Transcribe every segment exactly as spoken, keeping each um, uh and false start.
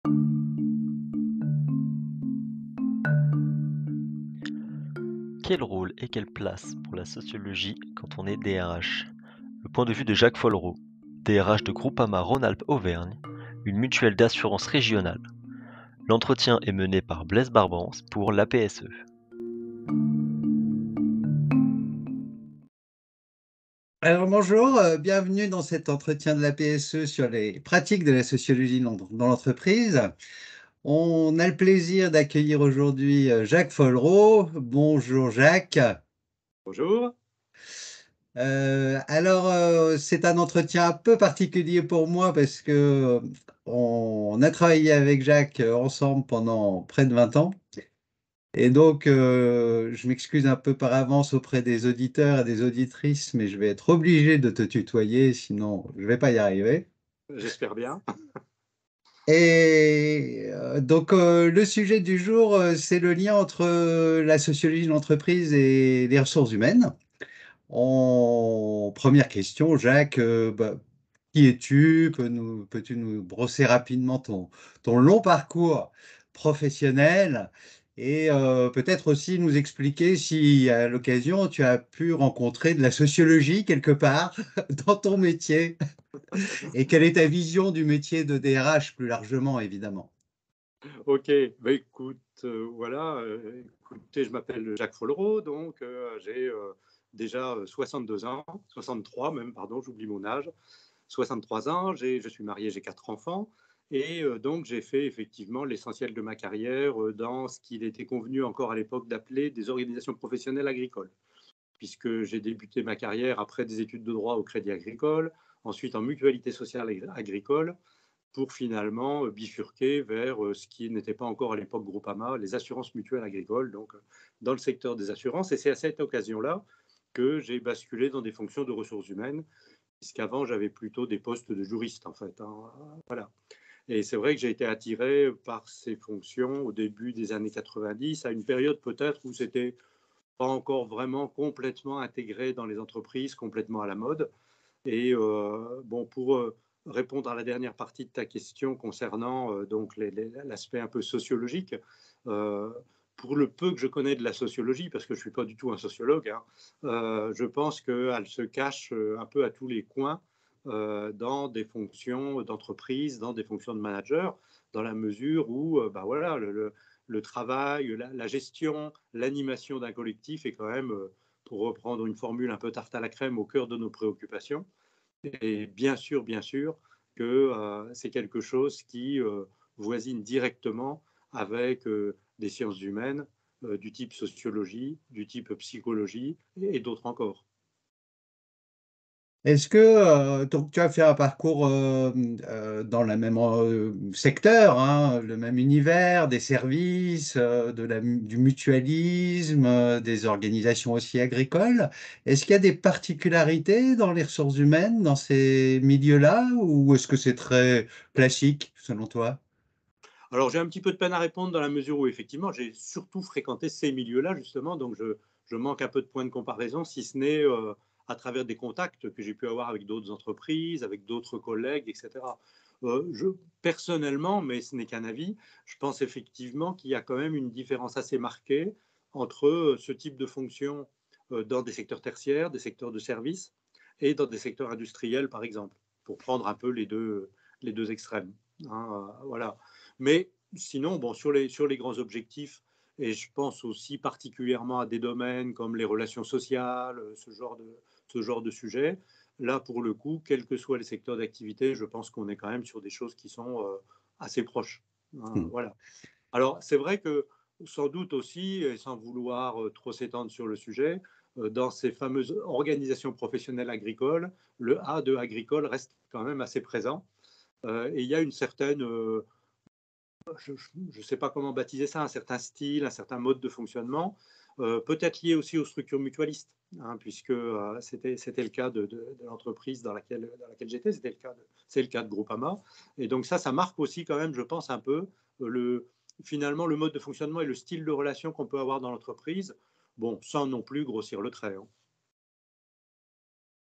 Quel rôle et quelle place pour la sociologie quand on est D R H? Le point de vue de Jacques Follereau, D R H de Groupama Rhône-Alpes-Auvergne, une mutuelle d'assurance régionale. L'entretien est mené par Blaise Barbance pour l'A P S E. Alors bonjour, euh, bienvenue dans cet entretien de la P S E sur les pratiques de la sociologie dans, dans l'entreprise. On a le plaisir d'accueillir aujourd'hui euh, Jacques Follereau. Bonjour Jacques. Bonjour. Euh, alors euh, c'est un entretien un peu particulier pour moi parce que euh, on a travaillé avec Jacques euh, ensemble pendant près de vingt ans. Et donc, euh, je m'excuse un peu par avance auprès des auditeurs et des auditrices, mais je vais être obligé de te tutoyer, sinon je ne vais pas y arriver. J'espère bien. Et euh, donc, euh, le sujet du jour, euh, c'est le lien entre euh, la sociologie de l'entreprise et les ressources humaines. En première question, Jacques, euh, bah, qui es-tu? Peux nous- peux-tu nous brosser rapidement ton, ton long parcours professionnel et euh, peut-être aussi nous expliquer si à l'occasion tu as pu rencontrer de la sociologie quelque part dans ton métier et quelle est ta vision du métier de D R H plus largement, évidemment. Ok, bah, écoute, euh, voilà, euh, écoutez, je m'appelle Jacques Follereau, donc euh, j'ai euh, déjà euh, soixante-deux ans, soixante-trois même, pardon, j'oublie mon âge, soixante-trois ans, j'ai- je suis marié, j'ai quatre enfants, et euh, donc j'ai fait effectivement l'essentiel de ma carrière euh, dans ce qu'il était convenu encore à l'époque d'appeler des organisations professionnelles agricoles, puisque j'ai débuté ma carrière après des études de droit au Crédit Agricole, ensuite en mutualité sociale agricole, pour finalement euh, bifurquer vers euh, ce qui n'était pas encore à l'époque Groupama, les assurances mutuelles agricoles, donc euh, dans le secteur des assurances. Et c'est à cette occasion-là que j'ai basculé dans des fonctions de ressources humaines, puisqu'avant j'avais plutôt des postes de juriste en fait, hein. Voilà. Et c'est vrai que j'ai été attiré par ces fonctions au début des années quatre-vingt-dix, à une période peut-être où c'était pas encore vraiment complètement intégré dans les entreprises, complètement à la mode. Et euh, bon, pour euh, répondre à la dernière partie de ta question concernant euh, donc l'aspect un peu sociologique, euh, pour le peu que je connais de la sociologie, parce que je ne suis pas du tout un sociologue, hein, euh, je pense qu'elle se cache euh, un peu à tous les coins euh, dans des fonctions d'entreprise, dans des fonctions de manager, dans la mesure où euh, bah voilà, le, le, le travail, la, la gestion, l'animation d'un collectif est quand même, euh, pour reprendre une formule un peu tarte à la crème, au cœur de nos préoccupations. Et bien sûr, bien sûr que euh, c'est quelque chose qui euh, voisine directement avec euh, des sciences humaines euh, du type sociologie, du type psychologie et, et d'autres encore. Est-ce que euh, donc tu as fait un parcours euh, euh, dans le même euh, secteur, hein, le même univers, des services, euh, de la, mu- du mutualisme, euh, des organisations aussi agricoles. Est-ce qu'il y a des particularités dans les ressources humaines, dans ces milieux-là, ou est-ce que c'est très classique selon toi? Alors j'ai un petit peu de peine à répondre dans la mesure où effectivement j'ai surtout fréquenté ces milieux-là justement, donc je, je, manque un peu de points de comparaison, si ce n'est euh, à travers des contacts que j'ai pu avoir avec d'autres entreprises, avec d'autres collègues, et cetera. Euh, je, personnellement, mais ce n'est qu'un avis, je pense effectivement qu'il y a quand même une différence assez marquée entre euh, ce type de fonction euh, dans des secteurs tertiaires, des secteurs de services et dans des secteurs industriels, par exemple, pour prendre un peu les deux, les deux extrêmes, hein, euh, voilà. Mais sinon, bon, sur les, sur les grands objectifs, et je pense aussi particulièrement à des domaines comme les relations sociales, ce genre de, ce genre de sujet, là, pour le coup, quels que soient les secteurs d'activité, je pense qu'on est quand même sur des choses qui sont euh, assez proches, hein, Hmm. voilà. Alors, c'est vrai que sans doute aussi, et sans vouloir euh, trop s'étendre sur le sujet, euh, dans ces fameuses organisations professionnelles agricoles, le A de agricole reste quand même assez présent. Euh, et il y a une certaine euh, je ne sais pas comment baptiser ça, un certain style, un certain mode de fonctionnement, euh, peut-être lié aussi aux structures mutualistes, hein, puisque euh, c'était, c'était le cas de, de, de l'entreprise dans laquelle, dans laquelle j'étais, c'était le cas de, c'est le cas de Groupama. Et donc ça, ça marque aussi quand même, je pense, un peu euh, le, finalement le mode de fonctionnement et le style de relation qu'on peut avoir dans l'entreprise, bon, sans non plus grossir le trait, hein.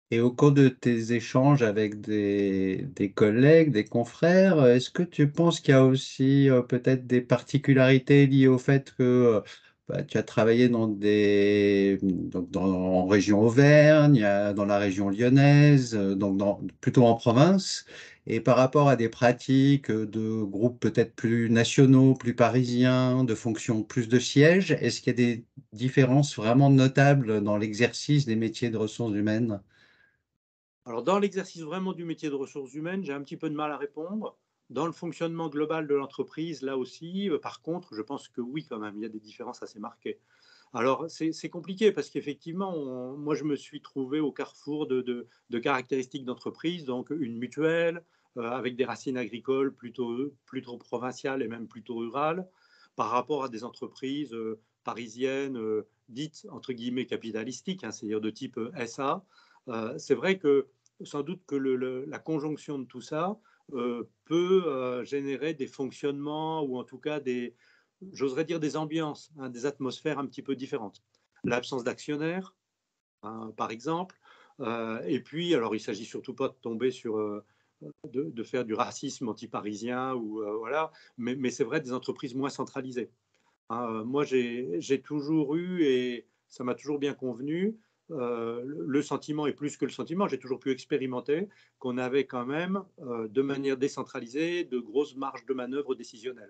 Et au cours de tes échanges avec des, des collègues, des confrères, euh, est-ce que tu penses qu'il y a aussi euh, peut-être des particularités liées au fait que euh, bah, tu as travaillé dans des, donc dans, en région Auvergne, euh, dans la région lyonnaise, euh, donc dans, plutôt en province, et par rapport à des pratiques euh, de groupes peut-être plus nationaux, plus parisiens, de fonctions plus de sièges, est-ce qu'il y a des différences vraiment notables dans l'exercice des métiers de ressources humaines? Alors, dans l'exercice vraiment du métier de ressources humaines, j'ai un petit peu de mal à répondre. Dans le fonctionnement global de l'entreprise, là aussi, euh, par contre, je pense que oui, quand même, il y a des différences assez marquées. Alors, c'est c'est compliqué parce qu'effectivement, on- moi, je me suis trouvé au carrefour de, de- de caractéristiques d'entreprise, donc une mutuelle, euh, avec des racines agricoles plutôt, plutôt provinciales et même plutôt rurales, par rapport à des entreprises euh, parisiennes, euh, dites, entre guillemets, capitalistiques, hein, c'est-à-dire de type euh, S A. Euh, c'est vrai que sans doute que le- le- la conjonction de tout ça euh, peut euh, générer des fonctionnements ou en tout cas des, j'oserais dire des ambiances, hein, des atmosphères un petit peu différentes. L'absence d'actionnaires, hein, par exemple. Euh, et puis, alors, il s'agit surtout pas de tomber sur, euh, de, de, faire du racisme anti-parisien ou euh, voilà, mais, mais c'est vrai des entreprises moins centralisées. Hein, moi, j'ai toujours eu et ça m'a toujours bien convenu. Euh, le sentiment est plus que le sentiment. J'ai toujours pu expérimenter qu'on avait quand même, euh, de manière décentralisée, de grosses marges de manœuvre décisionnelles.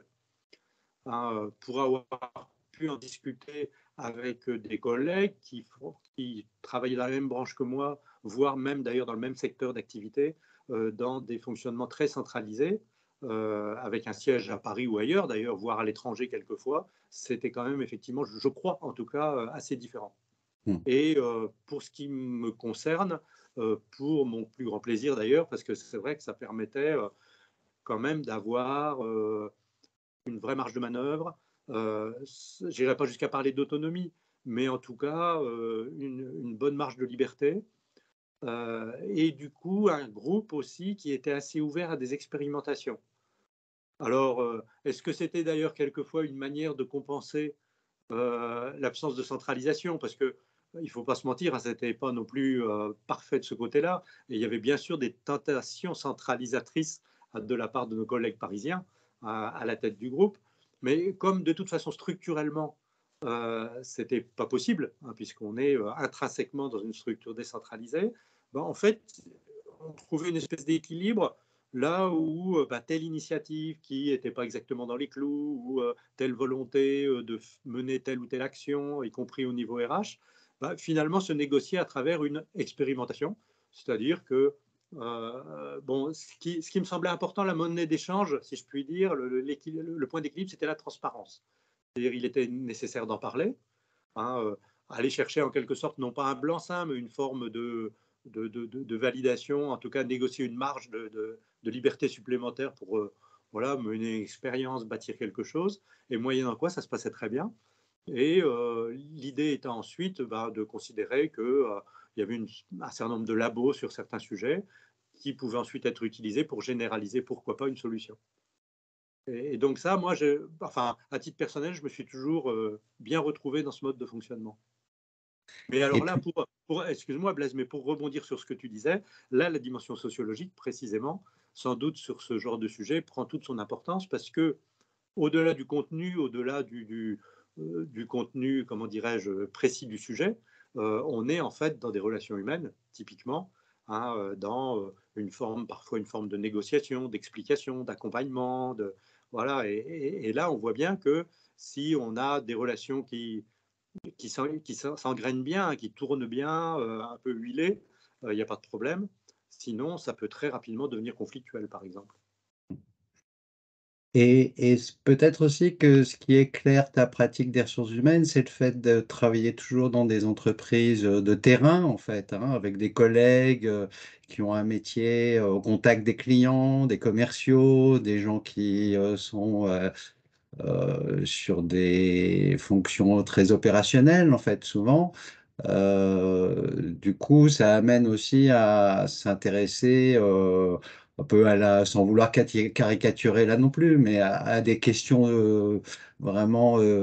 Hein, pour avoir pu en discuter avec des collègues qui, font, qui travaillent dans la même branche que moi, voire même d'ailleurs dans le même secteur d'activité, euh, dans des fonctionnements très centralisés, euh, avec un siège à Paris ou ailleurs, d'ailleurs, voire à l'étranger quelquefois, c'était quand même effectivement, je crois en tout cas, assez différent. Hmm. Et euh, pour ce qui me concerne, euh, pour mon plus grand plaisir d'ailleurs, parce que c'est vrai que ça permettait euh, quand même d'avoir euh, une vraie marge de manœuvre. Euh, je n'irai pas jusqu'à parler d'autonomie, mais en tout cas, euh, une, une, bonne marge de liberté. Euh, et du coup, un groupe aussi qui était assez ouvert à des expérimentations. Alors, euh, est-ce que c'était d'ailleurs quelquefois une manière de compenser euh, l'absence de centralisation? Parce que il ne faut pas se mentir, hein, ce n'était pas non plus euh, parfait de ce côté-là. Et il y avait bien sûr des tentations centralisatrices de la part de nos collègues parisiens à, à la tête du groupe. Mais comme de toute façon, structurellement, euh, ce n'était pas possible, hein, puisqu'on est euh, intrinsèquement dans une structure décentralisée, ben, en fait, on trouvait une espèce d'équilibre là où bah, telle initiative qui n'était pas exactement dans les clous ou euh, telle volonté euh, de mener telle ou telle action, y compris au niveau R H, bah, finalement se négocier à travers une expérimentation. C'est-à-dire que, euh, bon, ce qui, ce qui me semblait important, la monnaie d'échange, si je puis dire, le, le point d'équilibre, c'était la transparence. C'est-à-dire qu'il était nécessaire d'en parler, hein, euh, aller chercher en quelque sorte, non pas un blanc-seing, mais une forme de, de, de, de, validation, en tout cas négocier une marge de, de, de liberté supplémentaire pour euh, voilà, mener une expérience, bâtir quelque chose, et moyennant quoi ça se passait très bien. Et euh, l'idée étant ensuite bah, de considérer qu'il euh, y avait une, un certain nombre de labos sur certains sujets qui pouvaient ensuite être utilisés pour généraliser, pourquoi pas, une solution. Et, et donc ça, moi, je, enfin, à titre personnel, je me suis toujours euh, bien retrouvé dans ce mode de fonctionnement. Mais Et alors là, puis, pour, pour excuse-moi Blaise, mais pour rebondir sur ce que tu disais, là, la dimension sociologique, précisément, sans doute sur ce genre de sujet, prend toute son importance parce que, au-delà du contenu, au-delà du, du, euh, du contenu, comment dirais-je, précis du sujet, euh, on est en fait dans des relations humaines, typiquement, hein, euh, dans euh, une forme, parfois une forme de négociation, d'explication, d'accompagnement, de voilà. Et, et, et là, on voit bien que si on a des relations qui qui s'engraine bien, qui tourne bien, euh, un peu huilé, il euh, n'y a pas de problème. Sinon, ça peut très rapidement devenir conflictuel, par exemple. et, et peut-être aussi que ce qui éclaire ta pratique des ressources humaines, c'est le fait de travailler toujours dans des entreprises euh, de terrain, en fait, hein, avec des collègues euh, qui ont un métier euh, au contact des clients, des commerciaux, des gens qui euh, sont euh, euh, sur des fonctions très opérationnelles, en fait, souvent. Euh, du coup, ça amène aussi à s'intéresser euh, un peu à la, sans vouloir cati- caricaturer là non plus, mais à, à des questions euh, vraiment euh,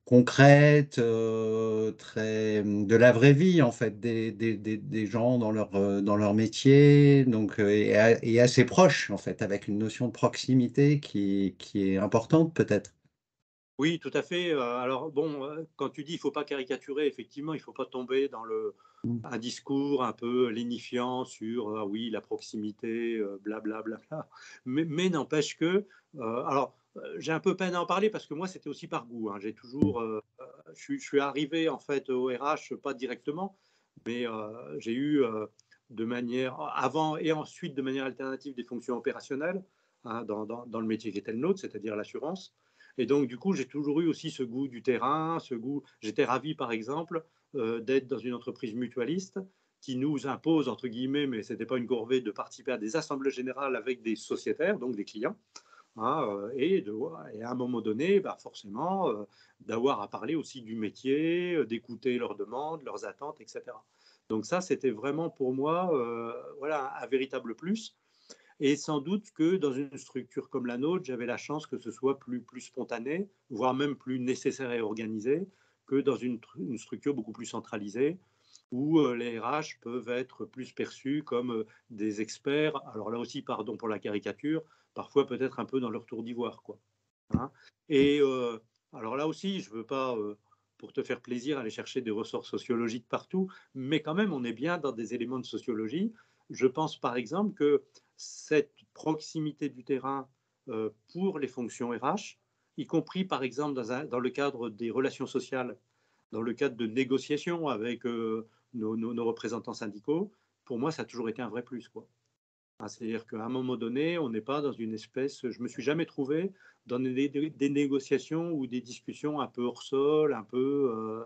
concrètes, euh, très de la vraie vie en fait, des, des, des, des gens dans leur, euh, dans leur métier, donc euh, et, a- et assez proche en fait, avec une notion de proximité qui, qui est importante peut-être. Oui, tout à fait. Euh, Alors, bon, euh, quand tu dis il ne faut pas caricaturer, effectivement, il ne faut pas tomber dans le, Mm. un discours un peu lénifiant sur ah oui, la proximité, euh, blablabla. Bla. Mais, mais n'empêche que, euh, alors, euh, j'ai un peu peine à en parler parce que moi, c'était aussi par goût. Hein. J'ai toujours, euh, euh, je, suis, je suis arrivé en fait au R H, pas directement, mais euh, j'ai eu euh, de manière, avant et ensuite de manière alternative des fonctions opérationnelles hein, dans, dans, dans le métier qui était le nôtre, c'est-à-dire l'assurance. Et donc, du coup, j'ai toujours eu aussi ce goût du terrain, ce goût. J'étais ravi, par exemple, euh, d'être dans une entreprise mutualiste qui nous impose, entre guillemets, mais ce n'était pas une corvée, de participer à des assemblées générales avec des sociétaires, donc des clients. Hein, euh, et, de, et à un moment donné, bah forcément, euh, d'avoir à parler aussi du métier, euh, d'écouter leurs demandes, leurs attentes, et cetera. Donc ça, c'était vraiment pour moi euh, voilà, un, un véritable plus. Et sans doute que dans une structure comme la nôtre, j'avais la chance que ce soit plus, plus spontané, voire même plus nécessaire et organisé que dans une, une structure beaucoup plus centralisée, où euh, les R H peuvent être plus perçus comme euh, des experts. Alors là aussi, pardon pour la caricature, parfois peut-être un peu dans leur tour d'ivoire, quoi. Hein. Et euh, alors là aussi, je ne veux pas, euh, pour te faire plaisir, aller chercher des ressorts sociologiques partout, mais quand même, on est bien dans des éléments de sociologie. Je pense par exemple que cette proximité du terrain euh, pour les fonctions R H, y compris par exemple dans, un, dans le cadre des relations sociales, dans le cadre de négociations avec euh, nos, nos, nos, représentants syndicaux, pour moi, ça a toujours été un vrai plus, quoi. C'est-à-dire qu'à un moment donné, on n'est pas dans une espèce. Je ne me suis jamais trouvé dans des, des, des, négociations ou des discussions un peu hors sol, un peu euh,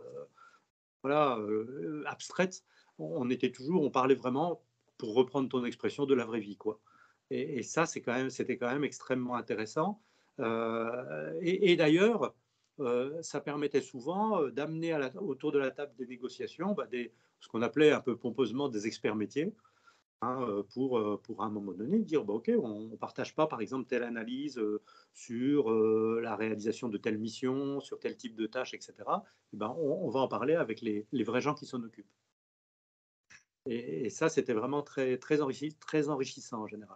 voilà, euh, abstraites. On était toujours, on parlait vraiment, pour reprendre ton expression, de la vraie vie, quoi. Et, et ça, c'est quand même, c'était quand même extrêmement intéressant. Euh, et, et d'ailleurs, euh, ça permettait souvent d'amener autour de la table des négociations bah, des, ce qu'on appelait un peu pompeusement des experts métiers. Hein, pour, pour à un moment donné dire bah, ok, on ne partage pas par exemple telle analyse euh, sur euh, la réalisation de telle mission, sur tel type de tâche, et cetera. Et ben, on, on va en parler avec les, les vrais gens qui s'en occupent. Et, et ça, c'était vraiment très, très, enrichi, très enrichissant en général.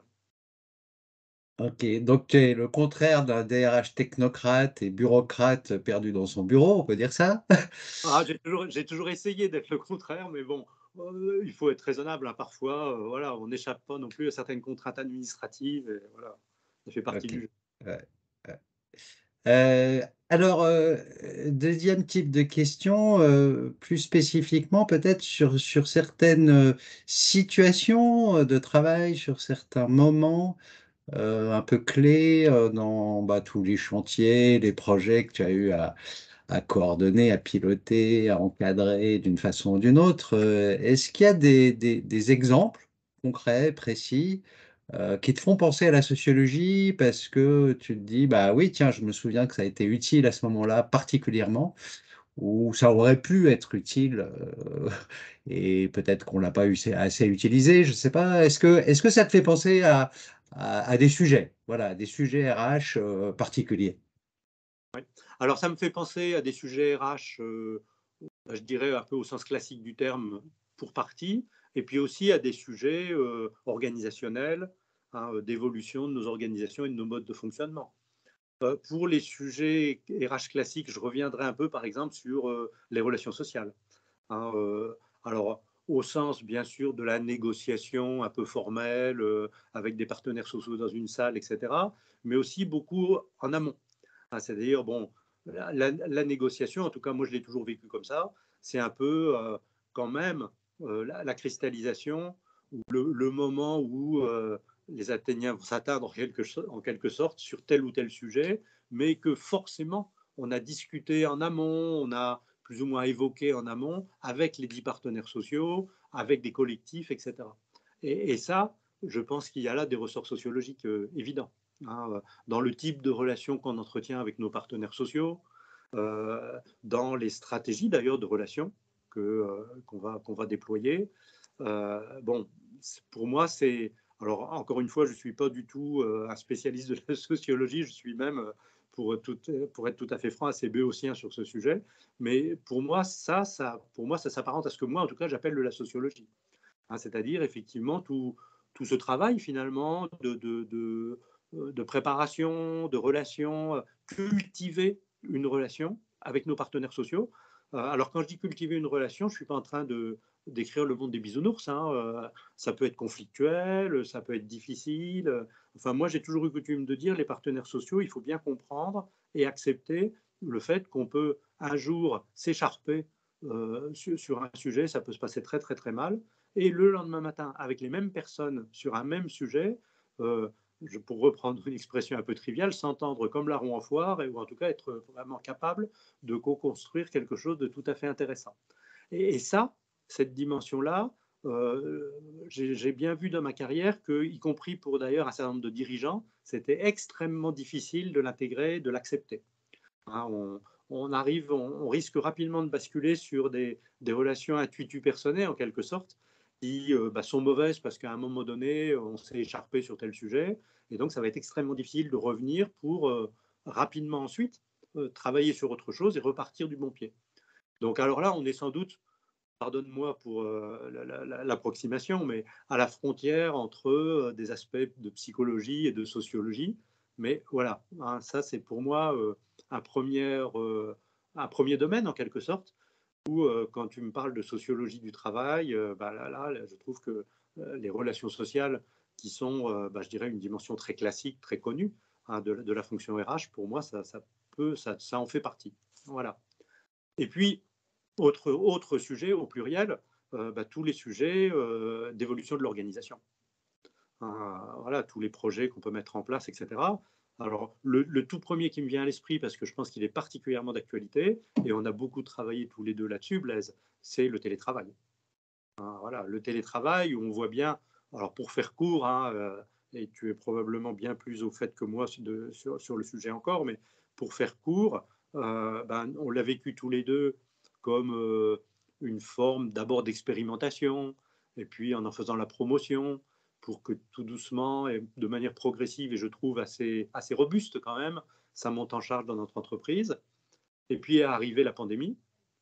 Ok, donc tu es le contraire d'un D R H technocrate et bureaucrate perdu dans son bureau, on peut dire ça? Ah, j'ai toujours, j'ai toujours essayé d'être le contraire, mais bon, euh, il faut être raisonnable. Hein, parfois, euh, voilà, on n'échappe pas non plus à certaines contraintes administratives. Et voilà, ça fait partie Ok. du jeu. Ouais, ouais. Euh, alors, euh, deuxième type de question, euh, plus spécifiquement peut-être sur, sur certaines euh, situations euh, de travail, sur certains moments euh, un peu clés euh, dans bah, tous les chantiers, les projets que tu as eu à, à coordonner, à piloter, à encadrer d'une façon ou d'une autre. Euh, est-ce qu'il y a des, des- des exemples concrets, précis, euh, qui te font penser à la sociologie parce que tu te dis, bah oui, tiens, je me souviens que ça a été utile à ce moment-là particulièrement, ou ça aurait pu être utile euh, et peut-être qu'on l'a pas eu assez utilisé, je sais pas. Est-ce que, est-ce que ça te fait penser à, à, à des sujets, voilà, des sujets R H euh, particuliers? Ouais. Alors, ça me fait penser à des sujets R H, euh, je dirais un peu au sens classique du terme, pour partie, et puis aussi à des sujets euh, organisationnels, hein, d'évolution de nos organisations et de nos modes de fonctionnement. Euh, pour les sujets R H classiques, je reviendrai un peu, par exemple, sur euh, les relations sociales. Hein, euh, alors, au sens, bien sûr, de la négociation un peu formelle, euh, avec des partenaires sociaux dans une salle, et cetera, mais aussi beaucoup en amont. Hein, c'est-à-dire, bon, la, la, la, négociation, en tout cas, moi, je l'ai toujours vécu comme ça, c'est un peu, euh, quand même, euh, la, la, cristallisation, ou le, le moment où euh, les Athéniens vont s'atteindre en quelque, en quelque sorte sur tel ou tel sujet, mais que forcément, on a discuté en amont, on a plus ou moins évoqué en amont avec les dix partenaires sociaux, avec des collectifs, et cetera. Et, et ça, je pense qu'il y a là des ressorts sociologiques euh, évidents. Hein, dans le type de relation qu'on entretient avec nos partenaires sociaux, euh, dans les stratégies d'ailleurs de relations que, euh, qu'on va, qu'on va déployer. Euh, bon, pour moi, c'est... Alors, encore une fois, je ne suis pas du tout euh, un spécialiste de la sociologie, je suis même euh, pour, tout, pour être tout à fait franc, assez béotien sur ce sujet. Mais pour moi, ça, ça, pour moi, ça s'apparente à ce que moi, en tout cas, j'appelle de la sociologie. Hein, c'est-à-dire, effectivement, tout, tout ce travail, finalement, de, de, de, de préparation, de relation, cultiver une relation avec nos partenaires sociaux. Alors, quand je dis cultiver une relation, je ne suis pas en train de d'écrire le monde des bisounours. Hein. Euh, ça peut être conflictuel, ça peut être difficile. Enfin, moi, j'ai toujours eu coutume de dire, les partenaires sociaux, il faut bien comprendre et accepter le fait qu'on peut un jour s'écharper euh, sur, sur un sujet, ça peut se passer très, très, très mal. Et le lendemain matin, avec les mêmes personnes sur un même sujet, euh, je, pour reprendre une expression un peu triviale, s'entendre comme larron en foire, et, ou en tout cas être vraiment capable de co-construire quelque chose de tout à fait intéressant. Et, et ça, cette dimension-là, euh, j'ai bien vu dans ma carrière que, y compris pour d'ailleurs un certain nombre de dirigeants, c'était extrêmement difficile de l'intégrer, de l'accepter. Hein, on, on arrive, on, on risque rapidement de basculer sur des, des relations intuitu-personnées, en quelque sorte, qui euh, bah, sont mauvaises parce qu'à un moment donné, on s'est écharpé sur tel sujet. Et donc, ça va être extrêmement difficile de revenir pour euh, rapidement ensuite euh, travailler sur autre chose et repartir du bon pied. Donc, alors là, on est sans doute, pardonne-moi pour euh, l'approximation, mais à la frontière entre euh, des aspects de psychologie et de sociologie. Mais voilà, hein, ça c'est pour moi euh, un, premier, euh, un premier domaine en quelque sorte, où euh, quand tu me parles de sociologie du travail, euh, bah, là, là, là, je trouve que euh, les relations sociales, qui sont, euh, bah, je dirais, une dimension très classique, très connue hein, de, de la fonction R H, pour moi, ça, ça, peut, ça, ça en fait partie. Voilà. Et puis, autre, autre sujet au pluriel, euh, bah, tous les sujets euh, d'évolution de l'organisation. Euh, voilà, tous les projets qu'on peut mettre en place, et cetera. Alors, le, le tout premier qui me vient à l'esprit, parce que je pense qu'il est particulièrement d'actualité, et on a beaucoup travaillé tous les deux là-dessus, Blaise, c'est le télétravail. Euh, voilà, le télétravail, où on voit bien, alors pour faire court, hein, euh, et tu es probablement bien plus au fait que moi de, sur, sur le sujet encore, mais pour faire court, euh, ben, on l'a vécu tous les deux comme euh, une forme d'abord d'expérimentation, et puis en en faisant la promotion, pour que tout doucement et de manière progressive, et je trouve assez, assez robuste quand même, ça monte en charge dans notre entreprise. Et puis est arrivée la pandémie,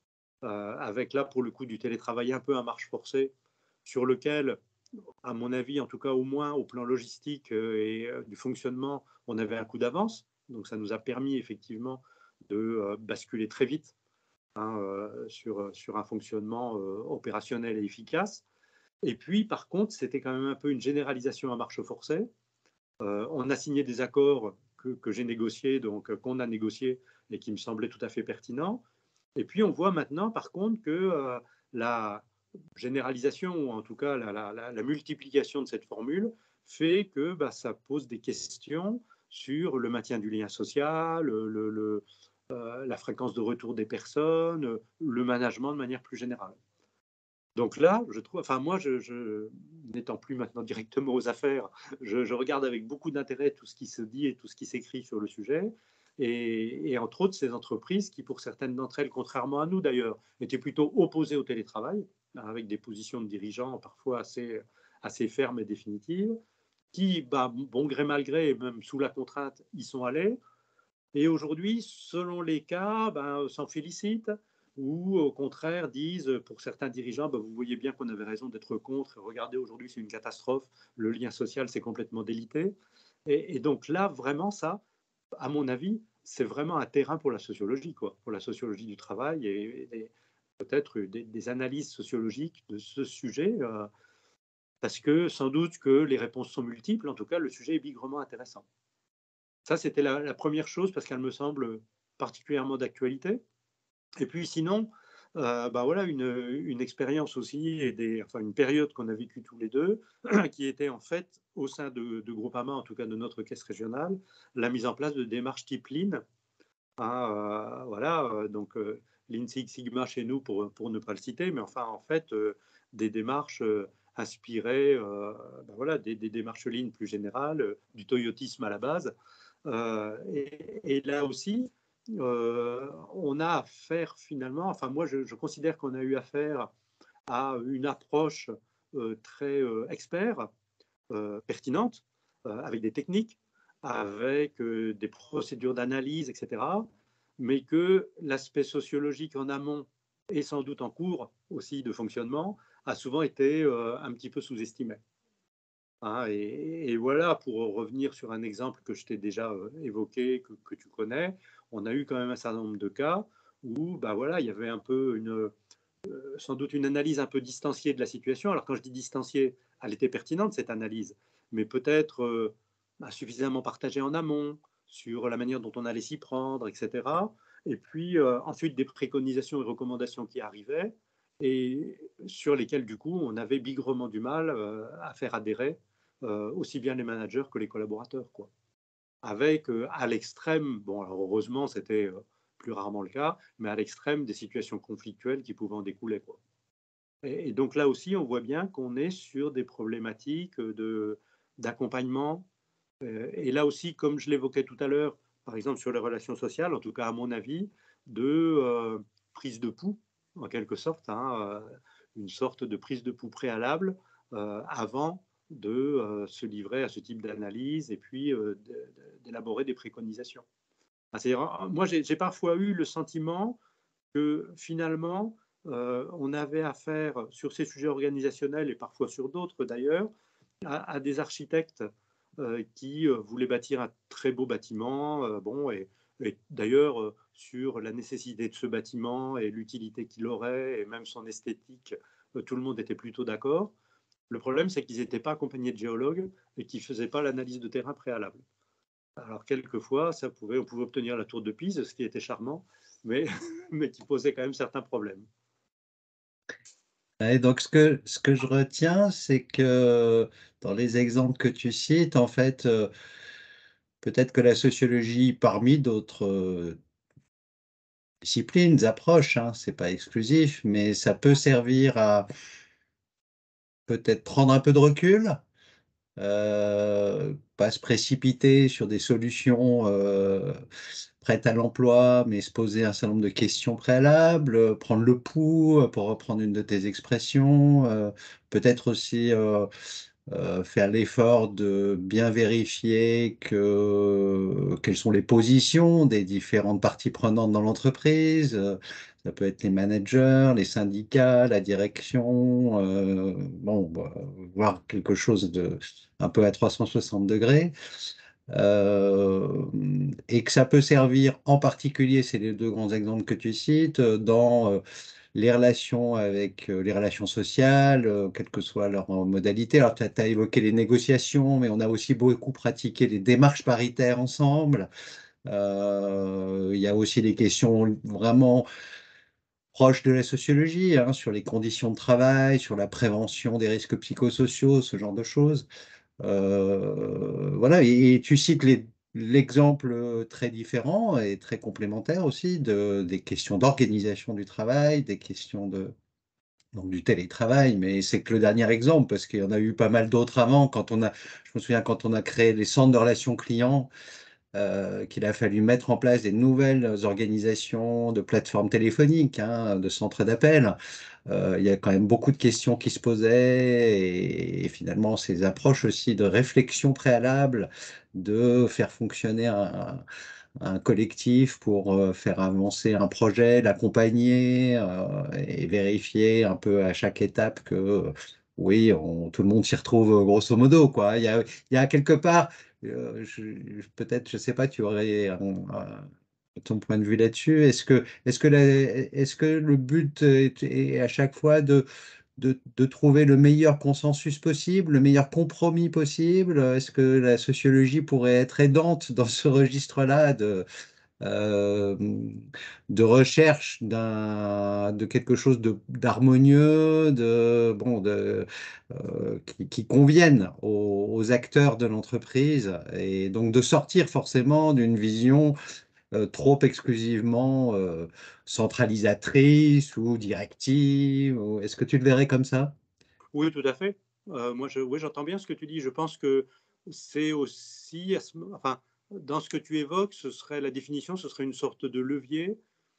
euh, avec là pour le coup du télétravail un peu à marche forcée, sur lequel, à mon avis, en tout cas au moins au plan logistique euh, et euh, du fonctionnement, on avait un coup d'avance. Donc ça nous a permis effectivement de euh, basculer très vite hein, euh, sur, sur un fonctionnement euh, opérationnel et efficace. Et puis, par contre, c'était quand même un peu une généralisation à marche forcée. Euh, on a signé des accords que, que j'ai négociés, donc euh, qu'on a négociés et qui me semblaient tout à fait pertinents. Et puis, on voit maintenant, par contre, que euh, la généralisation, ou en tout cas la, la, la, la multiplication de cette formule, fait que bah, ça pose des questions sur le maintien du lien social, le, le, euh, la fréquence de retour des personnes, le management de manière plus générale. Donc là, je trouve, enfin moi, je, je, n'étant plus maintenant directement aux affaires, je, je regarde avec beaucoup d'intérêt tout ce qui se dit et tout ce qui s'écrit sur le sujet. Et, et entre autres, ces entreprises qui, pour certaines d'entre elles, contrairement à nous d'ailleurs, étaient plutôt opposées au télétravail, avec des positions de dirigeants parfois assez, assez fermes et définitives, qui, bah, bon gré mal gré, même sous la contrainte, y sont allés. Et aujourd'hui, selon les cas, ben, s'en félicitent ou au contraire disent, pour certains dirigeants, ben, vous voyez bien qu'on avait raison d'être contre, regardez, aujourd'hui c'est une catastrophe, le lien social s'est complètement délité. Et, et donc là, vraiment, ça, à mon avis, c'est vraiment un terrain pour la sociologie, quoi, pour la sociologie du travail et, et peut-être des, des, analyses sociologiques de ce sujet, euh, parce que sans doute que les réponses sont multiples, en tout cas, le sujet est bigrement intéressant. Ça, c'était la, la première chose parce qu'elle me semble particulièrement d'actualité. Et puis sinon, euh, bah voilà, une, une expérience aussi, et des, enfin une période qu'on a vécue tous les deux, qui était en fait au sein de, de Groupama, en tout cas de notre caisse régionale, la mise en place de démarches type Lean. Hein, euh, voilà, euh, donc euh, Lean Six Sigma chez nous, pour, pour ne pas le citer, mais enfin en fait, euh, des démarches euh, inspirées, euh, bah voilà, des, des démarches Lean plus générales, euh, du toyotisme à la base. Euh, et, et, là aussi, euh, on a affaire finalement, enfin moi je, je considère qu'on a eu affaire à une approche euh, très euh, expert, euh, pertinente, euh, avec des techniques, avec euh, des procédures d'analyse, et cetera, mais que l'aspect sociologique en amont et sans doute en cours aussi de fonctionnement a souvent été euh, un petit peu sous-estimé. Hein, et, et, voilà, pour revenir sur un exemple que je t'ai déjà euh, évoqué, que, que, tu connais, on a eu quand même un certain nombre de cas où bah, voilà, il y avait un peu une, euh, sans doute une analyse un peu distanciée de la situation. Alors quand je dis distanciée, elle était pertinente cette analyse, mais peut-être euh, bah, suffisamment partagée en amont sur la manière dont on allait s'y prendre, et cetera. Et puis euh, ensuite des préconisations et recommandations qui arrivaient et sur lesquelles du coup on avait bigrement du mal euh, à faire adhérer euh, aussi bien les managers que les collaborateurs, quoi. Avec euh, à l'extrême, bon alors heureusement c'était euh, plus rarement le cas, mais à l'extrême des situations conflictuelles qui pouvaient en découler, quoi. Et, et donc là aussi on voit bien qu'on est sur des problématiques de d'accompagnement. Euh, et là aussi, comme je l'évoquais tout à l'heure, par exemple sur les relations sociales, en tout cas à mon avis, de euh, prise de pouls, en quelque sorte, hein, euh, une sorte de prise de pouls préalable euh, avant de euh, se livrer à ce type d'analyse et puis euh, d'élaborer des préconisations. Ah, moi, j'ai parfois eu le sentiment que finalement, euh, on avait affaire sur ces sujets organisationnels et parfois sur d'autres d'ailleurs, à, à, des architectes euh, qui euh, voulaient bâtir un très beau bâtiment, euh, bon, et, et d'ailleurs euh, sur la nécessité de ce bâtiment et l'utilité qu'il aurait et même son esthétique, euh, tout le monde était plutôt d'accord. Le problème, c'est qu'ils n'étaient pas accompagnés de géologues et qu'ils ne faisaient pas l'analyse de terrain préalable. Alors, quelquefois, ça pouvait, on pouvait obtenir la tour de Pise, ce qui était charmant, mais, mais qui posait quand même certains problèmes. Et donc, ce que, ce que je retiens, c'est que dans les exemples que tu cites, en fait, euh, peut-être que la sociologie, parmi d'autres euh, disciplines, approches, hein, c'est pas exclusif, mais ça peut servir à peut-être prendre un peu de recul, euh, pas se précipiter sur des solutions euh, prêtes à l'emploi, mais se poser un certain nombre de questions préalables, euh, prendre le pouls, euh, pour reprendre une de tes expressions, euh, peut-être aussi euh, euh, faire l'effort de bien vérifier que, quelles sont les positions des différentes parties prenantes dans l'entreprise. Euh, Ça peut être les managers, les syndicats, la direction, euh, bon, bah, voir quelque chose de un peu à trois cent soixante degrés. Euh, et que ça peut servir en particulier, c'est les deux grands exemples que tu cites, euh, dans euh, les relations avec euh, les relations sociales, euh, quelles que soient leurs euh, modalités. Alors, tu as, as évoqué les négociations, mais on a aussi beaucoup pratiqué les démarches paritaires ensemble. Euh, il y a aussi des questions vraiment proches de la sociologie, hein, sur les conditions de travail, sur la prévention des risques psychosociaux, ce genre de choses. Euh, voilà, et, et tu cites les- l'exemple très différent et très complémentaire aussi de, des questions d'organisation du travail, des questions de, donc du télétravail, mais c'est que le dernier exemple, parce qu'il y en a eu pas mal d'autres avant. Quand on a, je me souviens quand on a créé les centres de relations clients, euh, qu'il a fallu mettre en place des nouvelles organisations de plateformes téléphoniques, hein, de centres d'appel. Euh, il y a quand même beaucoup de questions qui se posaient et, et finalement ces approches aussi de réflexion préalable, de faire fonctionner un, un collectif pour euh, faire avancer un projet, l'accompagner euh, et vérifier un peu à chaque étape que euh, oui, on- tout le monde s'y retrouve euh, grosso modo, quoi. Il y a, il y a quelque part, euh, je- je- peut-être, je sais pas, tu aurais un- un- ton point de vue là-dessus. Est-ce que, est-ce que, la- est-ce que le but est, est à chaque fois de de, de trouver le meilleur consensus possible, le meilleur compromis possible? Est-ce que la sociologie pourrait être aidante dans ce registre-là de, euh, de recherche d'un, de quelque chose de, d'harmonieux, de, bon, de, euh, qui, qui convienne aux, aux acteurs de l'entreprise et donc de sortir forcément d'une vision euh, trop exclusivement euh, centralisatrice ou directive? ou- Est-ce que tu le verrais comme ça? Oui, tout à fait. Euh, moi, je, oui, j'entends bien ce que tu dis. Je pense que c'est aussi, à ce mo- enfin, dans ce que tu évoques, ce serait la définition, ce serait une sorte de levier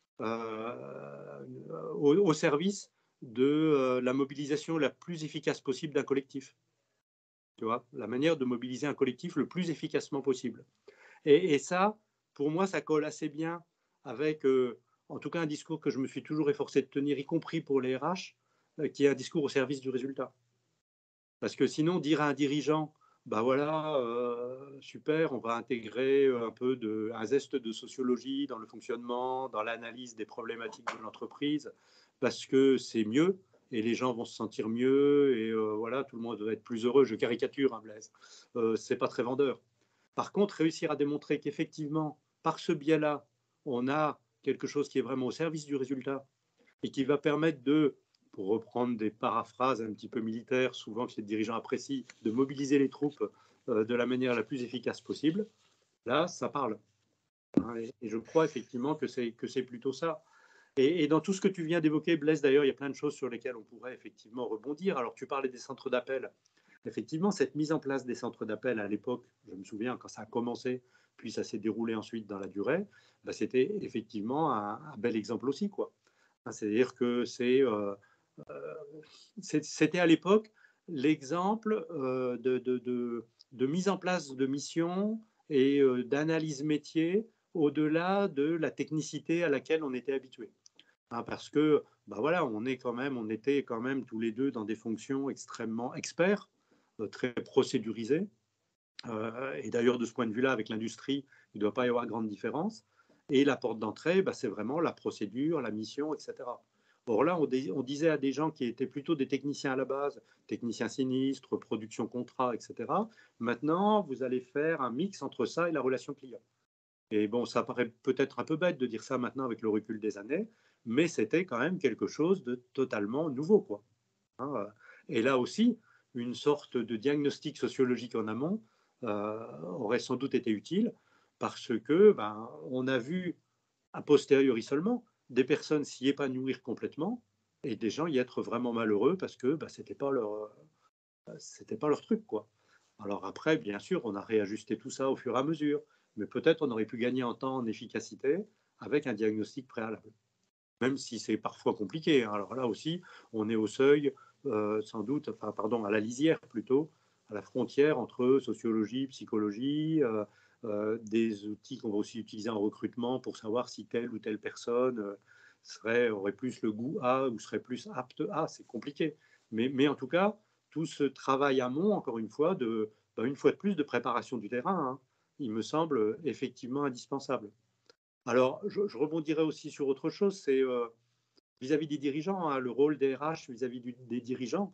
euh, au, au service de euh, la mobilisation la plus efficace possible d'un collectif. tu vois, la manière de mobiliser un collectif le plus efficacement possible. Et, et ça, pour moi, ça colle assez bien avec, euh, en tout cas, un discours que je me suis toujours efforcé de tenir, y compris pour les R H, euh, qui est un discours au service du résultat. Parce que sinon, dire à un dirigeant, bah voilà, euh, super, on va intégrer un peu de, un zeste de sociologie dans le fonctionnement, dans l'analyse des problématiques de l'entreprise, parce que c'est mieux et les gens vont se sentir mieux et euh, voilà, tout le monde va être plus heureux. Je caricature, hein, Blaise. Euh, c'est pas très vendeur. Par contre, réussir à démontrer qu'effectivement, par ce biais-là, on a quelque chose qui est vraiment au service du résultat et qui va permettre de, pour reprendre des paraphrases un petit peu militaires, souvent que les dirigeants apprécient, de mobiliser les troupes euh, de la manière la plus efficace possible, là, ça parle. Et je crois effectivement que c'est, que c'est plutôt ça. Et, et dans tout ce que tu viens d'évoquer, Blaise, d'ailleurs, il y a plein de choses sur lesquelles on pourrait effectivement rebondir. Alors, tu parlais des centres d'appel. Effectivement, cette mise en place des centres d'appel à l'époque, je me souviens quand ça a commencé, puis ça s'est déroulé ensuite dans la durée, bah, c'était effectivement un, un, bel exemple aussi, quoi. C'est-à-dire que c'est, euh, euh, c'était à l'époque l'exemple euh, de, de, de, de, mise en place de missions et euh, d'analyse métier au-delà de la technicité à laquelle on était habitué. Hein, parce que, bah voilà, on est quand même, on était quand même tous les deux dans des fonctions extrêmement experts, euh, très procédurisées. Euh, et d'ailleurs, de ce point de vue-là, avec l'industrie, il ne doit pas y avoir grande différence. Et la porte d'entrée, bah, c'est vraiment la procédure, la mission, et cetera. Or là, on, on, disait à des gens qui étaient plutôt des techniciens à la base, techniciens sinistres, production contrat, et cetera. Maintenant, vous allez faire un mix entre ça et la relation client. Et bon, ça paraît peut-être un peu bête de dire ça maintenant avec le recul des années, mais c'était quand même quelque chose de totalement nouveau, quoi. Hein, et là aussi, une sorte de diagnostic sociologique en amont euh, aurait sans doute été utile parce que ben, on a vu a posteriori seulement des personnes s'y épanouir complètement et des gens y être vraiment malheureux parce que ben, c'était pas leur c'était pas leur truc, quoi. Alors après, bien sûr, on a réajusté tout ça au fur et à mesure, mais peut-être on aurait pu gagner en temps, en efficacité avec un diagnostic préalable, même si c'est parfois compliqué. Hein. Alors là aussi, on est au seuil, euh, sans doute, enfin, pardon, à la lisière plutôt, à la frontière entre sociologie, psychologie, euh, euh, des outils qu'on va aussi utiliser en recrutement pour savoir si telle ou telle personne euh, serait, aurait plus le goût à ou serait plus apte à. C'est compliqué. Mais, mais en tout cas, tout ce travail amont, encore une fois, de, ben, une fois de plus, de préparation du terrain, hein, il me semble effectivement indispensable. Alors, je, je rebondirai aussi sur autre chose, c'est euh, vis-à-vis des dirigeants, hein, le rôle des R H vis-à-vis du, des dirigeants.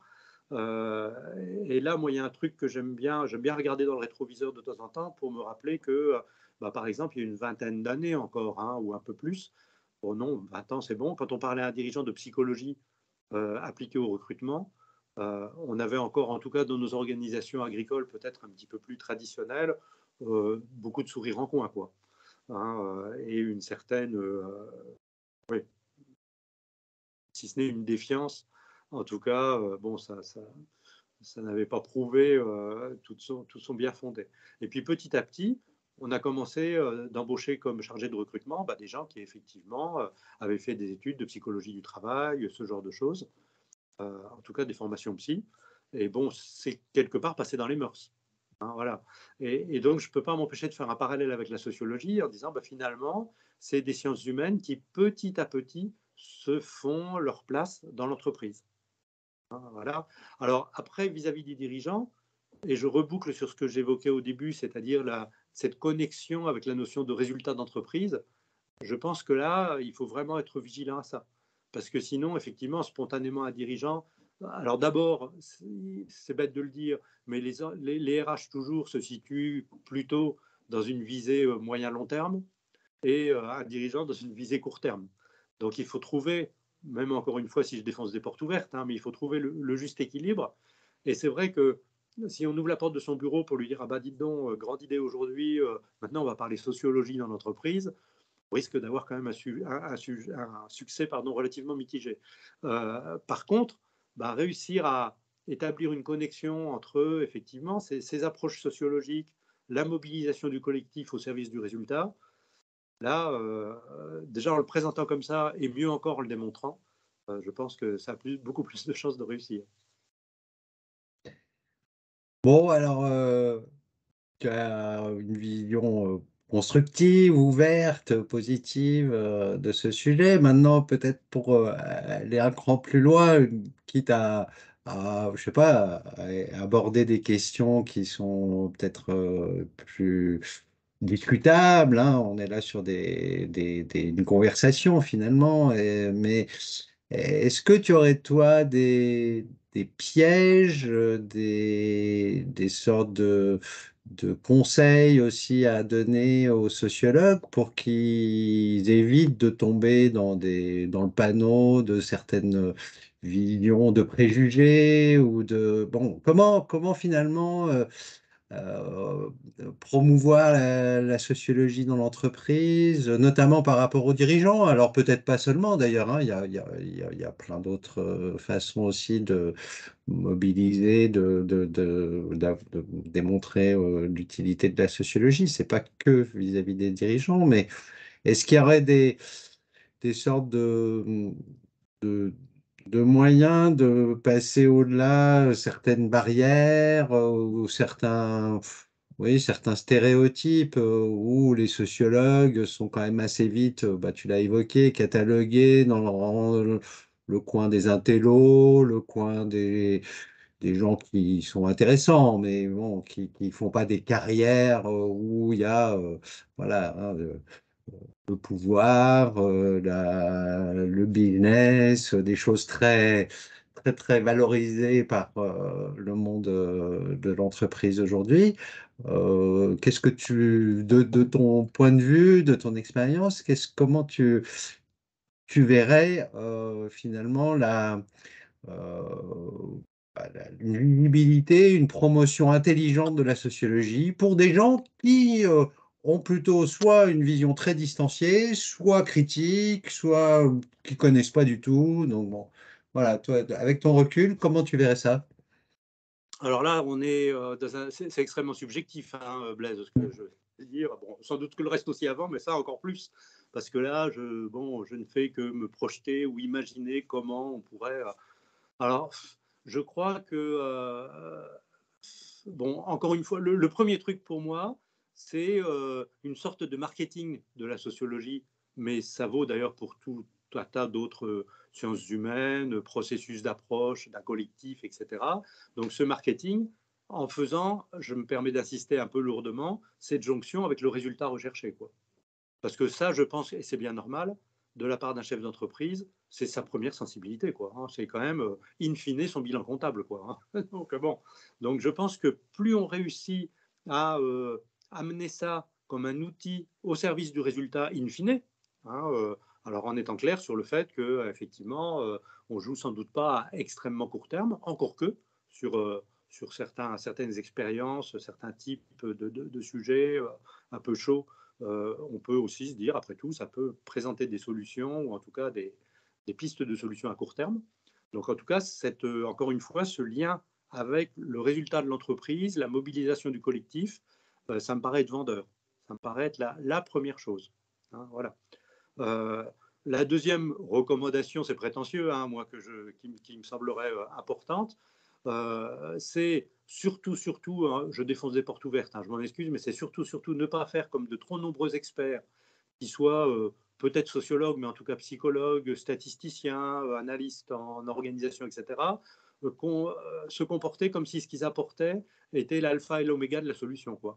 Euh, et là, moi, il y a un truc que j'aime bien, j'aime bien regarder dans le rétroviseur de temps en temps pour me rappeler que, bah, par exemple, il y a une vingtaine d'années encore, hein, ou un peu plus, bon non, vingt ans c'est bon, quand on parlait à un dirigeant de psychologie euh, appliquée au recrutement, euh, on avait encore, en tout cas dans nos organisations agricoles peut-être un petit peu plus traditionnelles, euh, beaucoup de sourires en coin, quoi. Hein, euh, et une certaine, euh, oui, si ce n'est une défiance, en tout cas, euh, bon, ça, ça, ça n'avait pas prouvé euh, tout, son, tout son bien fondé. Et puis petit à petit, on a commencé euh, d'embaucher comme chargé de recrutement bah, des gens qui effectivement euh, avaient fait des études de psychologie du travail, ce genre de choses, euh, en tout cas des formations psy. Et bon, c'est quelque part passé dans les mœurs. Hein, voilà. Et, et, donc, je ne peux pas m'empêcher de faire un parallèle avec la sociologie en disant, bah, finalement, c'est des sciences humaines qui, petit à petit, se font leur place dans l'entreprise. Hein, voilà. Alors, après, vis-à-vis des dirigeants, et je reboucle sur ce que j'évoquais au début, c'est-à-dire la, cette connexion avec la notion de résultat d'entreprise, je pense que là, il faut vraiment être vigilant à ça. Parce que sinon, effectivement, spontanément, un dirigeant, alors d'abord, c'est bête de le dire, mais les, les, les R H toujours se situent plutôt dans une visée moyen-long terme et un dirigeant dans une visée court terme. Donc il faut trouver, même encore une fois, si je défonce des portes ouvertes, hein, mais il faut trouver le, le juste équilibre. Et c'est vrai que si on ouvre la porte de son bureau pour lui dire, ah bah dites donc, grande idée aujourd'hui, euh, maintenant on va parler sociologie dans l'entreprise, on risque d'avoir quand même un, su un, un, un succès pardon, relativement mitigé. Euh, par contre, bah, réussir à établir une connexion entre, effectivement, ces, ces approches sociologiques, la mobilisation du collectif au service du résultat, là, euh, déjà en le présentant comme ça, et mieux encore en le démontrant, euh, je pense que ça a plus, beaucoup plus de chances de réussir. Bon, alors, euh, tu as une vision euh, constructive, ouverte, positive euh, de ce sujet. Maintenant, peut-être pour euh, aller un cran plus loin, une- quitte à, à, je sais pas, à aborder des questions qui sont peut-être euh, plus discutables, hein. On est là sur des, des, des- une conversation finalement, et- mais est-ce que tu aurais, toi, des, des pièges, euh, des, des sortes de, de conseils aussi à donner aux sociologues pour qu'ils évitent de tomber dans des, dans le panneau de certaines visions de préjugés ou de... Bon, comment, comment finalement euh, euh, promouvoir la, la sociologie dans l'entreprise, notamment par rapport aux dirigeants. Alors peut-être pas seulement d'ailleurs, hein, il y a, il y a- il y a- il y a plein d'autres euh, façons aussi de mobiliser, de, de, de- d'av- de démontrer euh, l'utilité de la sociologie. C'est pas que vis-à-vis des dirigeants, mais est-ce qu'il y aurait des, des sortes de, de, de moyens de passer au-delà euh, certaines barrières euh, ou certains, oui, certains stéréotypes euh, où les sociologues sont quand même assez vite, euh, bah, tu l'as évoqué, catalogués dans le, le coin des intellos, le coin des, des gens qui sont intéressants, mais bon, qui ne font pas des carrières euh, où il y a, euh, voilà, hein, le pouvoir, euh, la- le business, euh, des choses très, très, très valorisées par euh, le monde euh, de l'entreprise aujourd'hui. Euh, qu'est-ce que tu, de, de ton point de vue, de ton expérience, qu'est-ce, comment tu, tu verrais euh, finalement la, euh, bah, la- une visibilité, une promotion intelligente de la sociologie pour des gens qui euh, ont plutôt soit une vision très distanciée, soit critique, soit euh, qui connaissent pas du tout. Donc bon, voilà, toi, avec ton recul, comment tu verrais ça? Alors là, on est euh, dans un, c'est, c'est extrêmement subjectif, hein, euh, Blaise, ce que je veux dire. Bon, sans doute que le reste aussi avant, mais ça encore plus, parce que là, je, bon, je ne fais que me projeter ou imaginer comment on pourrait. euh, Alors, je crois que, euh, bon, encore une fois, le, le premier truc pour moi, c'est euh, une sorte de marketing de la sociologie, mais ça vaut d'ailleurs pour tout un tas d'autres euh, sciences humaines, processus d'approche d'un collectif, et cetera. Donc ce marketing, en faisant, je me permets d'insister un peu lourdement, cette jonction avec le résultat recherché, quoi. Parce que ça, je pense, et c'est bien normal, de la part d'un chef d'entreprise, c'est sa première sensibilité, quoi, hein. C'est quand même, euh, in fine, son bilan comptable, quoi, hein. Donc, bon. Donc, je pense que plus on réussit à euh, amener ça comme un outil au service du résultat in fine, hein, euh, alors en étant clair sur le fait que effectivement, euh, on joue sans doute pas à extrêmement court terme, encore que sur, euh, sur certains, certaines expériences, certains types de, de, de sujets euh, un peu chauds, euh, on peut aussi se dire, après tout, ça peut présenter des solutions ou en tout cas des, des pistes de solutions à court terme. Donc en tout cas, cette, euh, encore une fois, ce lien avec le résultat de l'entreprise, la mobilisation du collectif, euh, ça me paraît être vendeur. Ça me paraît être la, la première chose. Hein, voilà. Euh, la deuxième recommandation, c'est prétentieux, hein, moi, que je, qui, qui me semblerait euh, importante, euh, c'est surtout, surtout, hein, je défonce des portes ouvertes, hein, je m'en excuse, mais c'est surtout, surtout ne pas faire comme de trop nombreux experts qui soient euh, peut-être sociologues, mais en tout cas psychologues, statisticiens, euh, analystes en organisation, et cetera, euh, euh, se comporter comme si ce qu'ils apportaient était l'alpha et l'oméga de la solution, quoi.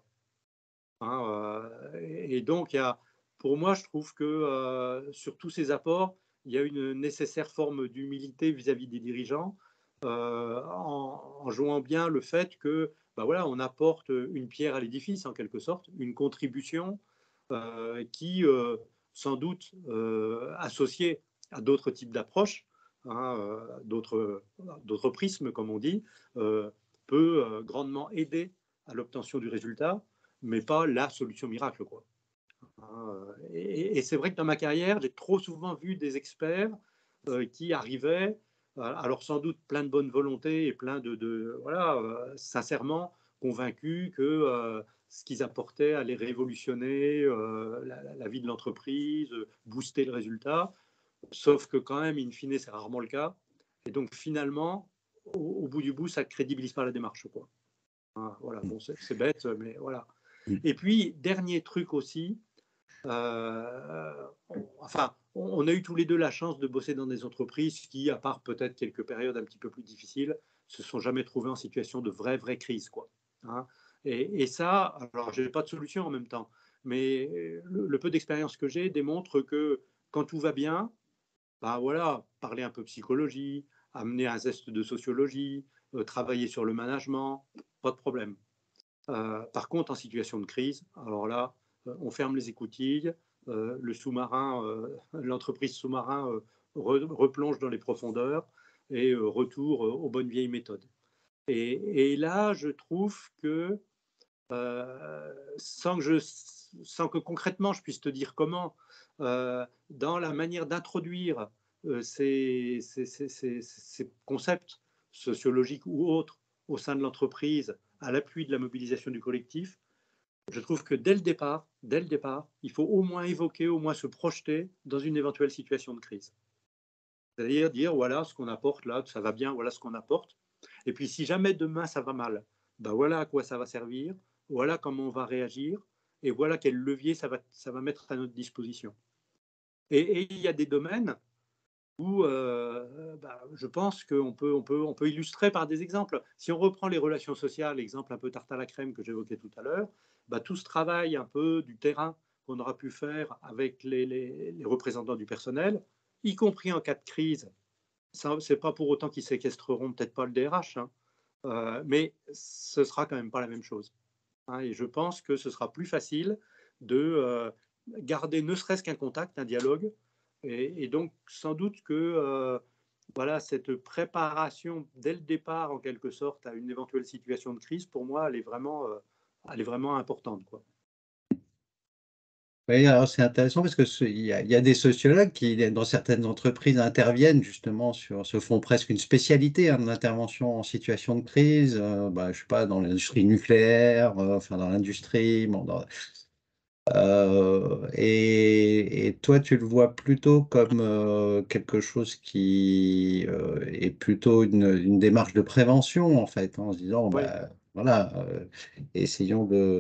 Hein, euh, et donc, il y a, pour moi, je trouve que euh, sur tous ces apports, il y a une nécessaire forme d'humilité vis-à-vis des dirigeants, euh, en, en, jouant bien le fait que, bah voilà, on apporte une pierre à l'édifice en quelque sorte, une contribution euh, qui, euh, sans doute, euh, associée à d'autres types d'approches, hein, euh, d'autres, d'autres prismes, comme on dit, euh, peut euh, grandement aider à l'obtention du résultat, mais pas la solution miracle, quoi. Hein, Et, et c'est vrai que dans ma carrière, j'ai trop souvent vu des experts euh, qui arrivaient, euh, alors sans doute plein de bonne volonté et plein de, de voilà, euh, sincèrement convaincus que euh, ce qu'ils apportaient allait révolutionner euh, la, la vie de l'entreprise, booster le résultat, sauf que quand même, in fine, c'est rarement le cas. Et donc finalement, au, au bout du bout, ça ne crédibilise pas la démarche, quoi. Hein, voilà, bon, c'est c'est bête, mais voilà. Mm. Et puis, dernier truc aussi, euh, on- enfin, on, on a eu tous les deux la chance de bosser dans des entreprises qui, à part peut-être quelques périodes un petit peu plus difficiles, se sont jamais trouvées en situation de vraie, vraie crise, quoi. Hein. Et, et ça, alors, j'ai pas de solution en même temps, mais le, le peu d'expérience que j'ai démontre que quand tout va bien, bah voilà, parler un peu psychologie, amener un zeste de sociologie, euh, travailler sur le management, pas de problème. Euh, par contre, en situation de crise, alors là, euh, on ferme les écoutilles, euh, le sous-marin, euh, l'entreprise sous-marin euh, re, replonge dans les profondeurs et euh, retour euh, aux bonnes vieilles méthodes. Et, et là, je trouve que euh, sans que je, sans que concrètement je puisse te dire comment, euh, dans la manière d'introduire euh, ces, ces, ces, ces, ces concepts sociologiques ou autres au sein de l'entreprise à l'appui de la mobilisation du collectif, je trouve que dès le départ, dès le départ, il faut au moins évoquer, au moins se projeter dans une éventuelle situation de crise. C'est-à-dire dire, voilà ce qu'on apporte là, ça va bien, voilà ce qu'on apporte. Et puis si jamais demain ça va mal, ben voilà à quoi ça va servir, voilà comment on va réagir, et voilà quel levier ça va, ça va mettre à notre disposition. Et, et il y a des domaines où euh, bah, je pense qu'on peut, on peut, on peut illustrer par des exemples. Si on reprend les relations sociales, l'exemple un peu tarte à la crème que j'évoquais tout à l'heure, bah, tout ce travail un peu du terrain qu'on aura pu faire avec les, les, les représentants du personnel, y compris en cas de crise, ce n'est pas pour autant qu'ils séquestreront peut-être pas le D R H, hein, euh, mais ce sera quand même pas la même chose. Hein, et je pense que ce sera plus facile de euh, garder ne serait-ce qu'un contact, un dialogue, et, et donc sans doute que euh, voilà, cette préparation dès le départ, en quelque sorte, à une éventuelle situation de crise, pour moi, elle est vraiment, euh, elle est vraiment importante, quoi. Oui, alors c'est intéressant parce que ce- il y a, il y a des sociologues qui, dans certaines entreprises, interviennent justement sur, se font presque une spécialité hein, d'intervention en situation de crise. Euh, bah, je sais pas, dans l'industrie nucléaire, euh, enfin dans l'industrie, bon, dans- euh, et, et toi, tu le vois plutôt comme euh, quelque chose qui euh, est plutôt une, une démarche de prévention en fait, en se disant, Oui, bah, voilà, euh, essayons de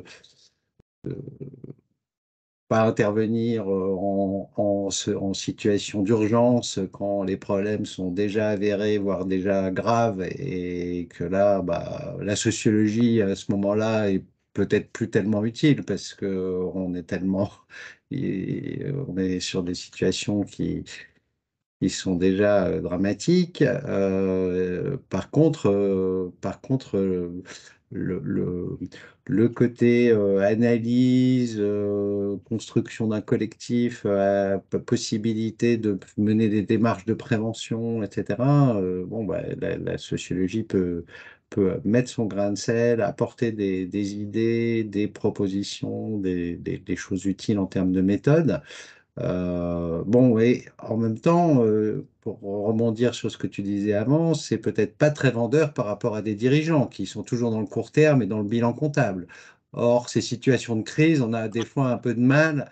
pas intervenir euh, en, en, se- en situation d'urgence quand les problèmes sont déjà avérés, voire déjà graves, et que là, bah, la sociologie à ce moment-là est peut-être plus tellement utile parce que on est tellement, et on est sur des situations qui qui sont déjà euh, dramatiques. Euh, par contre, euh, par contre, euh, le, le, le côté euh, analyse, euh, construction d'un collectif, euh, p- possibilité de mener des démarches de prévention, et cetera. Euh, bon, bah, la, la sociologie peut peut mettre son grain de sel, apporter des, des idées, des propositions, des, des, des choses utiles en termes de méthode. Euh, bon, et en même temps, euh, pour rebondir sur ce que tu disais avant, c'est peut-être pas très vendeur par rapport à des dirigeants qui sont toujours dans le court terme et dans le bilan comptable. Or, ces situations de crise, on a des fois un peu de mal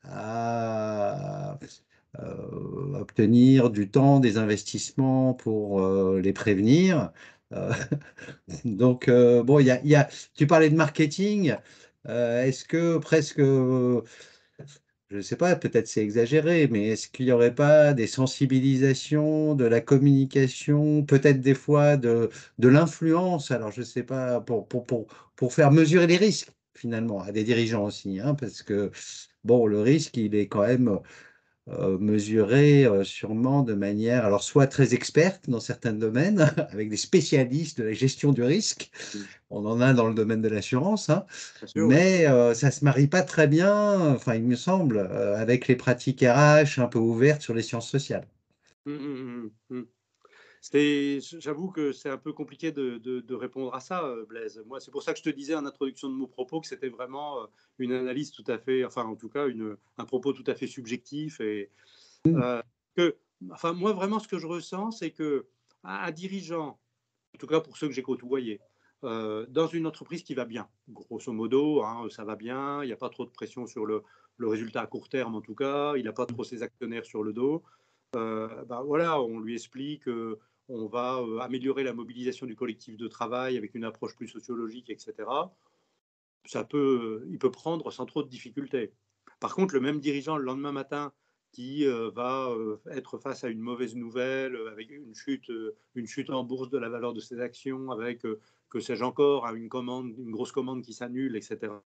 à euh, obtenir du temps, des investissements pour euh, les prévenir. Euh, donc, euh, bon, il y a, il y a- tu parlais de marketing. Euh, est-ce que presque je ne sais pas, peut-être c'est exagéré, mais est-ce qu'il n'y aurait pas des sensibilisations, de la communication, peut-être des fois de, de l'influence, alors je ne sais pas, pour, pour, pour, pour faire mesurer les risques finalement à des dirigeants aussi, hein, parce que bon, le risque, il est quand même euh, mesuré euh, sûrement de manière, alors soit très experte dans certains domaines, avec des spécialistes de la gestion du risque, on en a dans le domaine de l'assurance, hein, bien sûr, oui. mais euh, ça ne se marie pas très bien, enfin il me semble, euh, avec les pratiques R H un peu ouvertes sur les sciences sociales. Hum, hum, hum, hum. C'est, j'avoue que c'est un peu compliqué de, de, de répondre à ça, euh, Blaise. Moi, c'est pour ça que je te disais en introduction de mon propos que c'était vraiment euh, une analyse tout à fait, enfin, en tout cas, une, un propos tout à fait subjectif. Et euh, que, enfin, moi, vraiment, ce que je ressens, c'est que un, un dirigeant, en tout cas pour ceux que j'ai côtoyés, euh, dans une entreprise qui va bien, grosso modo, hein, ça va bien, il n'y a pas trop de pression sur le, le résultat à court terme, en tout cas, il n'a pas trop ses actionnaires sur le dos. Euh, ben voilà, on lui explique, euh, on va euh, améliorer la mobilisation du collectif de travail avec une approche plus sociologique, et cetera. Ça peut, il peut prendre sans trop de difficultés. Par contre, le même dirigeant le lendemain matin qui euh, va euh, être face à une mauvaise nouvelle, euh, avec une chute, euh, une chute en bourse de la valeur de ses actions, avec, euh, que sais-je encore, une, commande, une grosse commande qui s'annule, et cetera.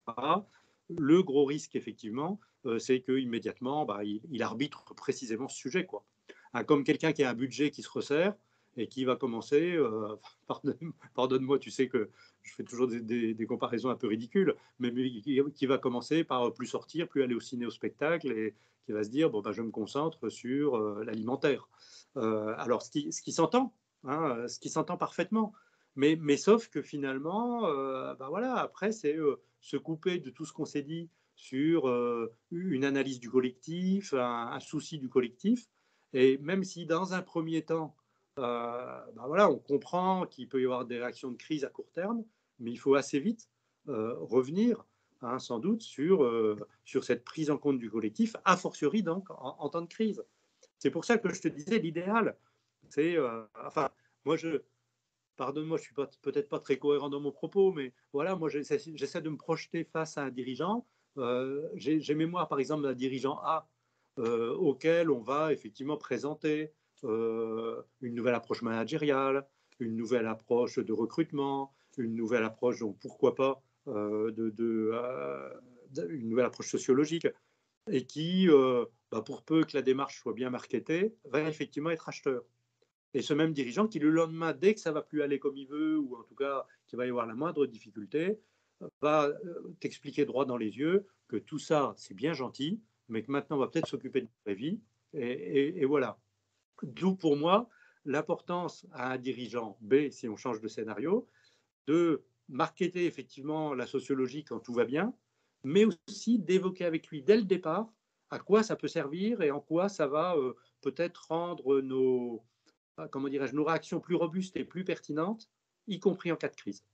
Le gros risque, effectivement, euh, c'est qu'immédiatement, bah, il, il arbitre précisément ce sujet, quoi. Hein, comme quelqu'un qui a un budget qui se resserre et qui va commencer, euh, pardonne, pardonne-moi, tu sais que je fais toujours des, des, des comparaisons un peu ridicules, mais, mais qui, qui va commencer par plus sortir, plus aller au ciné, au spectacle, et qui va se dire, bon, ben, je me concentre sur euh, l'alimentaire. Euh, alors, ce qui, ce qui s'entend, hein, ce qui s'entend parfaitement, mais, mais sauf que finalement, euh, ben voilà, après, c'est euh, se couper de tout ce qu'on s'est dit sur euh, une analyse du collectif, un, un souci du collectif, et même si dans un premier temps, euh, ben voilà, on comprend qu'il peut y avoir des réactions de crise à court terme, mais il faut assez vite euh, revenir, hein, sans doute, sur, euh, sur cette prise en compte du collectif, a fortiori donc en, en temps de crise. C'est pour ça que je te disais l'idéal, c'est, euh, enfin, moi je, pardonne-moi, je suis pas, peut-être pas très cohérent dans mon propos, mais voilà, moi j'essaie, j'essaie de me projeter face à un dirigeant. Euh, j'ai, j'ai mémoire par exemple d'un dirigeant A euh, auquel on va effectivement présenter euh, une nouvelle approche managériale, une nouvelle approche de recrutement, une nouvelle approche, donc pourquoi pas, euh, de, de, euh, une nouvelle approche sociologique, et qui, euh, bah, pour peu que la démarche soit bien marketée, va effectivement être acheteur. Et ce même dirigeant qui, le lendemain, dès que ça ne va plus aller comme il veut, ou en tout cas qu'il va y avoir la moindre difficulté, va t'expliquer droit dans les yeux que tout ça, c'est bien gentil, mais que maintenant, on va peut-être s'occuper de la vie. Et, et, et voilà. D'où, pour moi, l'importance à un dirigeant B, si on change de scénario, de marketer effectivement la sociologie quand tout va bien, mais aussi d'évoquer avec lui dès le départ à quoi ça peut servir et en quoi ça va euh, peut-être rendre nos, comment dirais-je, nos réactions plus robustes et plus pertinentes, y compris en cas de crise.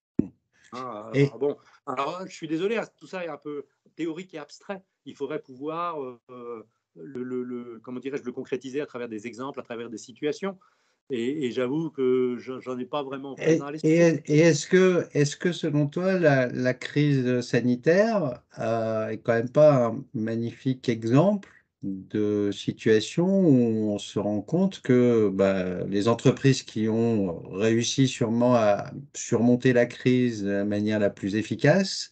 Hein, Et, alors, bon, alors, je suis désolé, tout ça est un peu théorique et abstrait. Il faudrait pouvoir euh, le, le, le, comment dirais-je, le concrétiser à travers des exemples, à travers des situations. Et, et j'avoue que j'en ai pas vraiment et, présent à et- l'esprit. et est-ce que, est-ce que selon toi, la, la crise sanitaire euh, est quand même pas un magnifique exemple de situation où on se rend compte que bah, les entreprises qui ont réussi sûrement à surmonter la crise de la manière la plus efficace,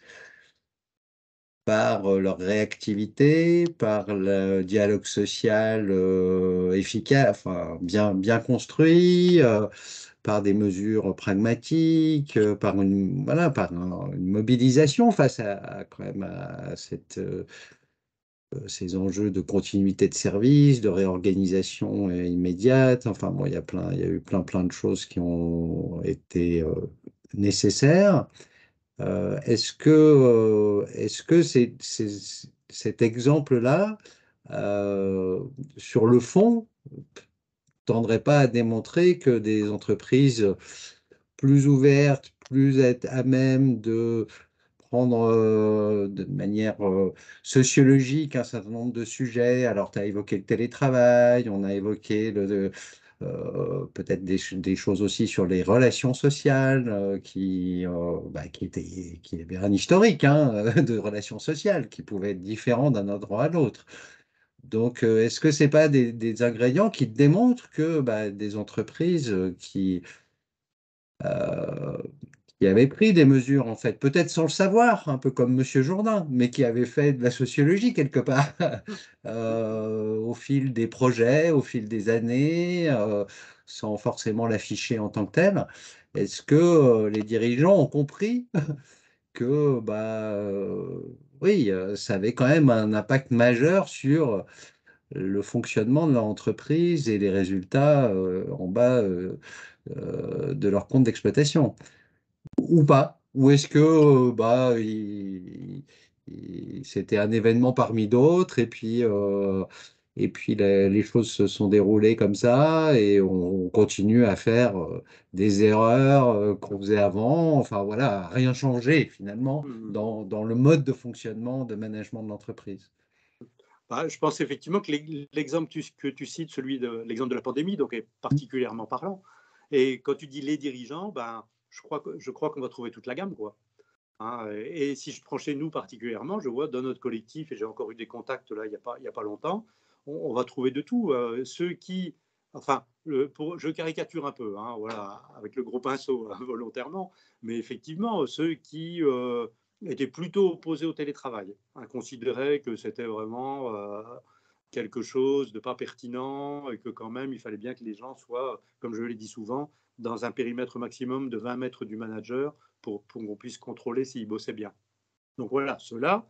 par euh, leur réactivité, par le dialogue social euh, efficace, enfin, bien, bien construit, euh, par des mesures pragmatiques, euh, par une, voilà, par un- une mobilisation face à, à, quand même à cette, euh, ces enjeux de continuité de service, de réorganisation euh, immédiate. Enfin, bon, il y a plein, il y a eu plein, plein de choses qui ont été euh, nécessaires. Euh, est-ce que, euh, est-ce que c'est, c'est- cet exemple-là, euh, sur le fond, tendrait pas à démontrer que des entreprises plus ouvertes, plus à à même de prendre euh, de manière euh, sociologique un certain nombre de sujets. Alors, tu as évoqué le télétravail, on a évoqué le, le- euh, peut-être des, ch- des choses aussi sur les relations sociales euh, qui, euh, bah, qui étaient, qui avaient un historique hein, de relations sociales qui pouvaient être différents d'un endroit à l'autre. Donc, euh, est-ce que c'est pas des, des ingrédients qui démontrent que bah, des entreprises euh, qui euh, qui avait pris des mesures, en fait, peut-être sans le savoir, un peu comme Monsieur Jourdain, mais qui avait fait de la sociologie quelque part, euh, au fil des projets, au fil des années, euh, sans forcément l'afficher en tant que tel. Est-ce que euh, les dirigeants ont compris que, bah, euh, oui, euh, ça avait quand même un impact majeur sur le fonctionnement de leur entreprise et les résultats euh, en bas euh, euh, de leur compte d'exploitation? Ou pas? Ou est-ce que euh, bah, il- il- c'était un événement parmi d'autres et puis, euh, et puis les, les choses se sont déroulées comme ça et on, on continue à faire euh, des erreurs euh, qu'on faisait avant. Enfin voilà, rien changé finalement Hmm. dans, dans le mode de fonctionnement, de management de l'entreprise. Bah, je pense effectivement que l'exemple que, que tu cites, celui de l'exemple de la pandémie, donc est particulièrement parlant. Et quand tu dis les dirigeants, ben, je crois, je crois qu'on va trouver toute la gamme, quoi. Hein, et si je prends chez nous particulièrement, je vois dans notre collectif, et j'ai encore eu des contacts là il n'y a, pas, il y a pas longtemps, on, on va trouver de tout. Euh, ceux qui, enfin, le, pour, je caricature un peu, hein, voilà, avec le gros pinceau hein, volontairement, mais effectivement, ceux qui euh, étaient plutôt opposés au télétravail, hein, considéraient que c'était vraiment euh, quelque chose de pas pertinent et que quand même il fallait bien que les gens soient, comme je l'ai dit souvent, dans un périmètre maximum de vingt mètres du manager pour, pour qu'on puisse contrôler s'il bossait bien. Donc voilà, ceux-là,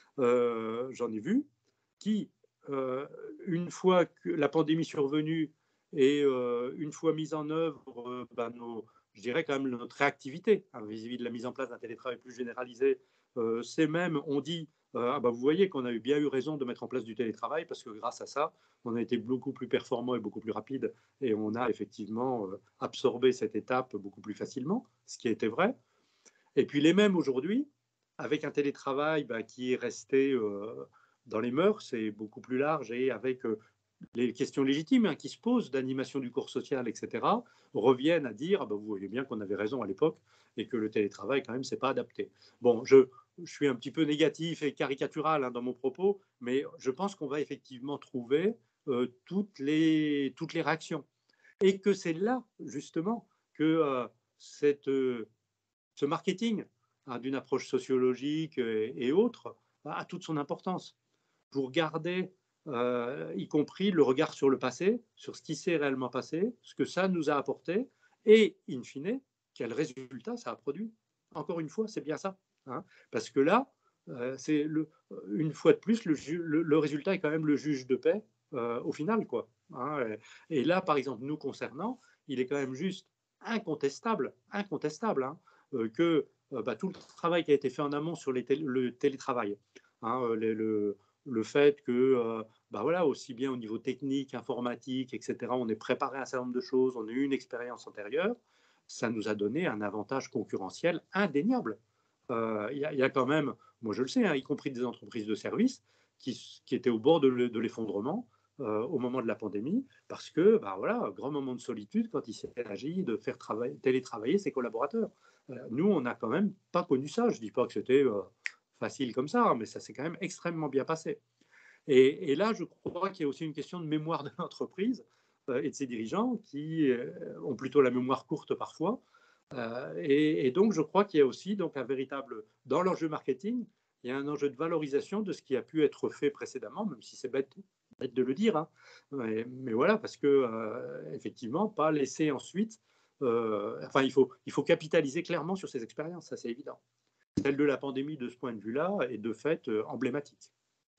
euh, j'en ai vu, qui, euh, une fois que la pandémie survenue et euh, une fois mise en œuvre, euh, ben nos, je dirais quand même notre réactivité hein, vis-à-vis de la mise en place d'un télétravail plus généralisé, euh, c'est même, on dit, euh, ah ben vous voyez qu'on a eu bien eu raison de mettre en place du télétravail parce que grâce à ça, on a été beaucoup plus performant et beaucoup plus rapide et on a effectivement euh, absorbé cette étape beaucoup plus facilement, ce qui était vrai. Et puis les mêmes aujourd'hui, avec un télétravail bah, qui est resté euh, dans les mœurs, c'est beaucoup plus large et avec euh, les questions légitimes hein, qui se posent d'animation du corps social, et cetera, reviennent à dire ah bah, vous voyez bien qu'on avait raison à l'époque et que le télétravail, quand même, c'est pas adapté. Bon, je, je suis un petit peu négatif et caricatural hein, dans mon propos, mais je pense qu'on va effectivement trouver euh, toutes, les, toutes les réactions. Et que c'est là, justement, que euh, cette. Euh, ce marketing hein, d'une approche sociologique et, et autres a toute son importance pour garder, euh, y compris le regard sur le passé, sur ce qui s'est réellement passé, ce que ça nous a apporté et, in fine, quel résultat ça a produit. Encore une fois, c'est bien ça. Hein, parce que là, euh, c'est le, une fois de plus, le, le, le, résultat est quand même le juge de paix euh, au final. Quoi, hein, et, et là, par exemple, nous concernant, il est quand même juste incontestable, incontestable hein, euh, que euh, bah, tout le travail qui a été fait en amont sur les tél le télétravail, hein, le, le, le fait que, euh, bah voilà, aussi bien au niveau technique, informatique, et cetera, on est préparé à un certain nombre de choses, on a eu une expérience antérieure, ça nous a donné un avantage concurrentiel indéniable. Il euh, y, y, a quand même, moi je le sais, hein, y compris des entreprises de services qui, qui étaient au bord de l'effondrement euh, au moment de la pandémie, parce que, bah voilà, grand moment de solitude quand il s'agit de faire travailler, télétravailler ses collaborateurs. Euh, nous, on n'a quand même pas connu ça. Je ne dis pas que c'était euh, facile comme ça, mais ça s'est quand même extrêmement bien passé. Et, et là, je crois qu'il y a aussi une question de mémoire de l'entreprise euh, et de ses dirigeants qui euh, ont plutôt la mémoire courte parfois. Euh, et, et donc, je crois qu'il y a aussi donc, un véritable, dans l'enjeu marketing, il y a un enjeu de valorisation de ce qui a pu être fait précédemment, même si c'est bête, bête de le dire. Hein. Mais, mais voilà, parce que, euh, effectivement, pas laisser ensuite. Euh, enfin, il faut, il faut capitaliser clairement sur ces expériences, ça c'est évident. Celle de la pandémie, de ce point de vue-là, est de fait euh, emblématique.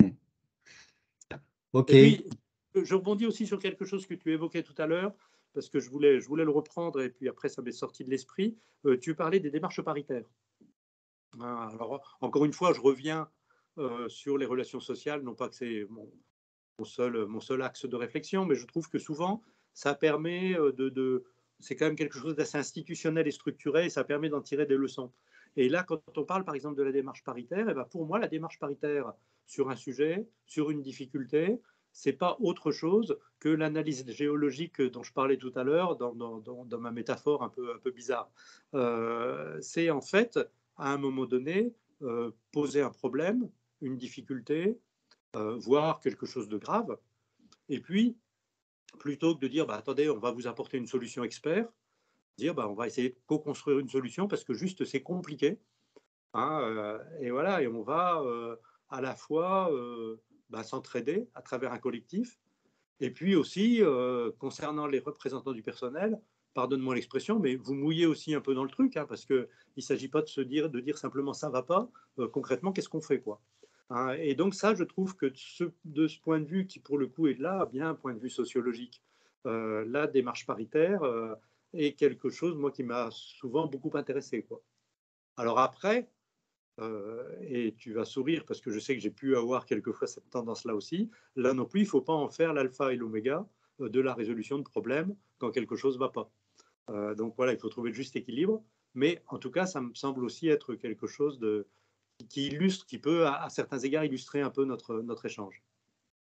Ok. Et puis, je rebondis aussi sur quelque chose que tu évoquais tout à l'heure, parce que je voulais, je voulais le reprendre, et puis après, ça m'est sorti de l'esprit. Euh, tu parlais des démarches paritaires. Hein, alors, encore une fois, je reviens euh, sur les relations sociales, non pas que c'est mon, mon, seul, mon seul axe de réflexion, mais je trouve que souvent, ça permet de... de c'est quand même quelque chose d'assez institutionnel et structuré, et ça permet d'en tirer des leçons. Et là, quand on parle par exemple de la démarche paritaire, et bien pour moi, la démarche paritaire sur un sujet, sur une difficulté, c'est pas autre chose que l'analyse géologique dont je parlais tout à l'heure, dans, dans, dans, dans ma métaphore un peu, un peu bizarre. Euh, c'est en fait, à un moment donné, euh, poser un problème, une difficulté, euh, voire quelque chose de grave, et puis, plutôt que de dire, bah, attendez, on va vous apporter une solution expert, dire, bah, on va essayer de co-construire une solution parce que juste c'est compliqué. Hein, euh, et voilà, et on va euh, à la fois euh, bah, s'entraider à travers un collectif, et puis aussi, euh, concernant les représentants du personnel, pardonne-moi l'expression, mais vous mouillez aussi un peu dans le truc, hein, parce qu'il ne s'agit pas de se dire, de dire simplement ça ne va pas, euh, concrètement, qu'est-ce qu'on fait, quoi. Hein, et donc ça, je trouve que ce, de ce point de vue, qui pour le coup est là, bien un point de vue sociologique, euh, la démarche paritaire euh, est quelque chose, moi, qui m'a souvent beaucoup intéressé, quoi. Alors après, euh, et tu vas sourire parce que je sais que j'ai pu avoir quelquefois cette tendance-là aussi, là non plus, il ne faut pas en faire l'alpha et l'oméga euh, de la résolution de problèmes quand quelque chose ne va pas. Euh, donc voilà, il faut trouver le juste équilibre, mais en tout cas, ça me semble aussi être quelque chose de, qui illustre, qui peut à, à certains égards illustrer un peu notre, notre échange.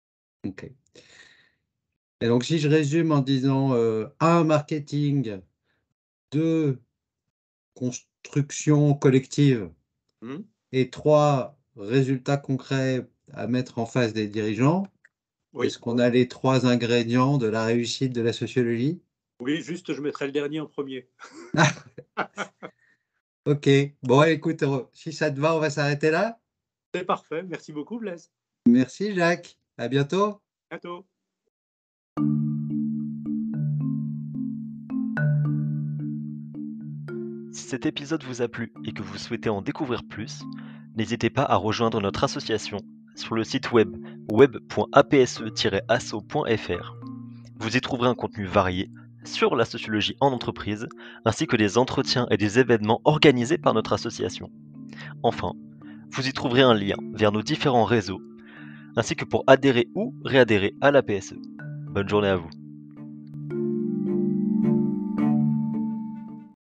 OK. Et donc si je résume en disant, heu, un marketing, deux construction collective Mmh. et trois résultats concrets à mettre en face des dirigeants, est-ce Oui, qu'on a les trois ingrédients de la réussite de la sociologie? oui, juste je mettrai le dernier en premier. OK. Bon écoute, heu, si ça te va, on va s'arrêter là? C'est parfait, merci beaucoup Blaise. Merci Jacques, à bientôt. À bientôt. Si cet épisode vous a plu et que vous souhaitez en découvrir plus, n'hésitez pas à rejoindre notre association sur le site web web point a p s e tiret asso point f r. Vous y trouverez un contenu varié sur la sociologie en entreprise, ainsi que des entretiens et des événements organisés par notre association. Enfin, vous y trouverez un lien vers nos différents réseaux, ainsi que pour adhérer ou réadhérer à l'A P S E. Bonne journée à vous.